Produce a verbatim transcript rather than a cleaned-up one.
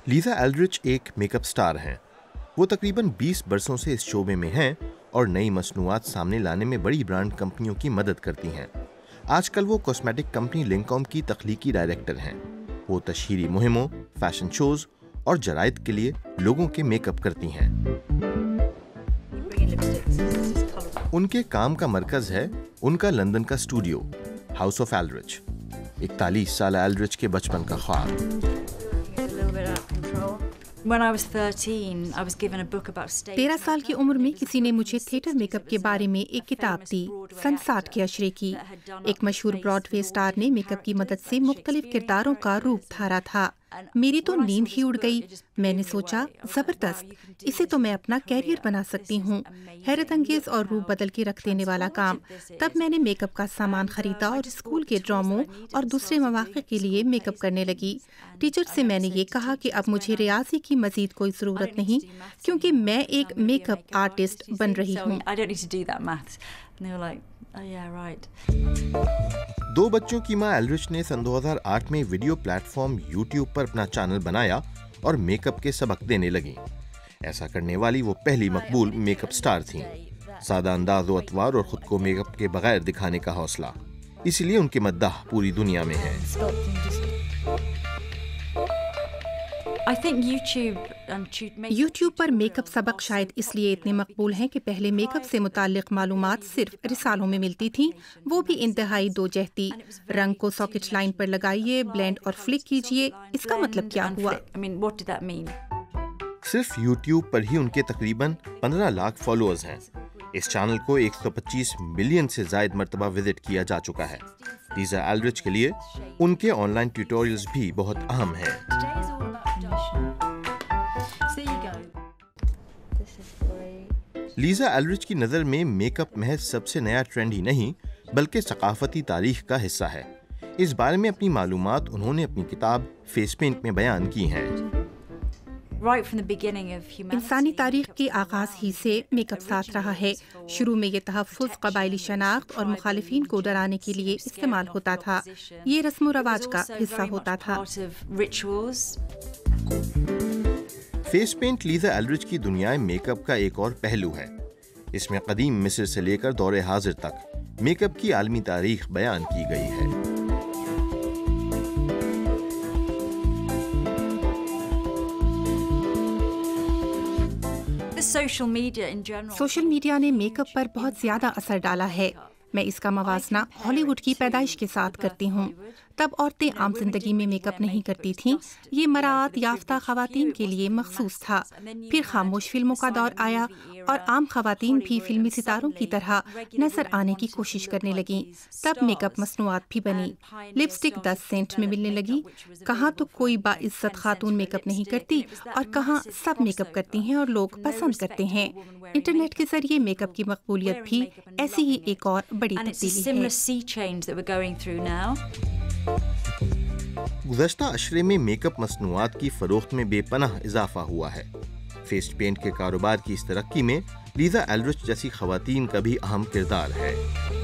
Lisa Eldridge ایک makeup star ہیں۔ وہ تقریباً بیس برسوں سے اس شعبے میں ہیں اور نئی مصنوعات سامنے لانے میں بڑی برانڈ کمپنیوں کی مدد کرتی ہیں۔ آج کل وہ کاسمیٹک کمپنی لنکوم کی تخلیقی ڈائریکٹر ہیں۔ وہ تشہیری مہموں، فیشن شوز اور جرائد کے لیے لوگوں کے میک اپ کرتی ہیں۔ ان کے کام کا مرکز ہے ان کا لندن کا اسٹوڈیو، ہاؤس آف ایلڈرچ۔ اکتالیس سالہ ایلڈرچ کے بچپن کا خواب۔ تیرہ سال کی عمر میں کسی نے مجھے تھیٹر میک اپ کے بارے میں ایک کتاب دی، سن ساٹھ کے عشرے کی۔ ایک مشہور براڈ وے اسٹار نے میک اپ کی مدد سے مختلف کرداروں کا روپ دھارا تھا۔ میری تو نیند ہی اڑ گئی۔ میں نے سوچا زبردست، اسے تو میں اپنا کیریئر بنا سکتی ہوں۔ حیرت انگیز اور روپ بدل کے رکھ دینے والا کام۔ تب میں نے میک اپ کا سامان خریدا اور اسکول کے ڈراموں اور دوسرے مواقع کے لیے میک اپ کرنے لگی۔ ٹیچر سے میں نے یہ کہا کہ اب مجھے ریاضی کی مزید کوئی ضرورت نہیں، کیونکہ میں ایک میک اپ آرٹسٹ بن رہی ہوں۔ دو بچوں کی ماں ایلڈرچ نے سن دو ہزار آٹھ میں ویڈیو پلیٹ فارم یوٹیوب پر اپنا چینل بنایا اور میک اپ کے سبق دینے لگیں۔ ایسا کرنے والی وہ پہلی مقبول میک اپ سٹار تھیں۔ سادہ انداز و اطوار اور خود کو میک اپ کے بغیر دکھانے کا حوصلہ، اسی لیے ان کے مداح پوری دنیا میں ہیں۔ یوٹیوب پر میک اپ سبق شاید اس لیے اتنے مقبول ہیں کہ پہلے میک اپ سے متعلق معلومات صرف رسالوں میں ملتی تھیں، وہ بھی انتہائی دو جہتی۔ رنگ کو ساکٹ لائن پر لگائیے، بلینڈ اور فلک کیجیے، اس کا مطلب کیا ہوا؟ صرف یوٹیوب پر ہی ان کے تقریباً پندرہ لاکھ فالوورز ہیں۔ اس چینل کو ایک سو پچیس ملین سے زائد مرتبہ وزٹ کیا جا چکا ہے۔ لیزا ایلڈرچ کے لیے ان کے آن لائن ٹیوٹوریلز بھی بہت اہم ہیں۔ لیزا ایلڈرچ کی نظر میں میک اپ محض سب سے نیا ٹرینڈ ہی نہیں بلکہ ثقافتی تاریخ کا حصہ ہے۔ اس بارے میں اپنی معلومات انہوں نے اپنی کتاب فیس پینٹ میں بیان کی ہیں۔ انسانی تاریخ کے آغاز ہی سے میک اپ ساتھ رہا ہے۔ شروع میں یہ تحفظ، قبائلی شناخت اور مخالفین کو ڈرانے کے لیے استعمال ہوتا تھا۔ یہ رسم و رواج کا حصہ ہوتا تھا۔ فیس پینٹ لیزا ایلڈرچ کی دنیا میک اپ کا ایک اور پہلو ہے۔ اس میں قدیم مصر سے لے کر دور حاضر تک میک اپ کی عالمی تاریخ بیان کی گئی ہے۔ سوشل میڈیا نے میک اپ پر بہت زیادہ اثر ڈالا ہے۔ میں اس کا موازنہ ہالی ووڈ کی پیدائش کے ساتھ کرتی ہوں۔ تب عورتیں عام زندگی میں میک اپ نہیں کرتی تھیں، یہ مراعات یافتہ خواتین کے لیے مخصوص تھا۔ پھر خاموش فلموں کا دور آیا اور عام خواتین بھی فلمی ستاروں کی طرح نظر آنے کی کوشش کرنے لگیں۔ تب میک اپ مصنوعات بھی بنی۔ لپسٹک دس سینٹ میں ملنے لگی۔ کہاں تو کوئی باعزت خاتون میک اپ نہیں کرتی اور کہاں سب میک اپ کرتی ہیں اور لوگ پسند کرتے ہیں۔ انٹرنیٹ کے ذریعے میک اپ کی مقبولیت بھی ایسی ہی ایک اور بڑی تبدیلی ہے۔ گزشتہ عشرے میں میک اپ مصنوعات کی فروخت میں بے پناہ اضافہ ہوا ہے۔ فیس پینٹ کے کاروبار کی اس ترقی میں لیزا ایلڈرچ جیسی خواتین کا بھی اہم کردار ہے۔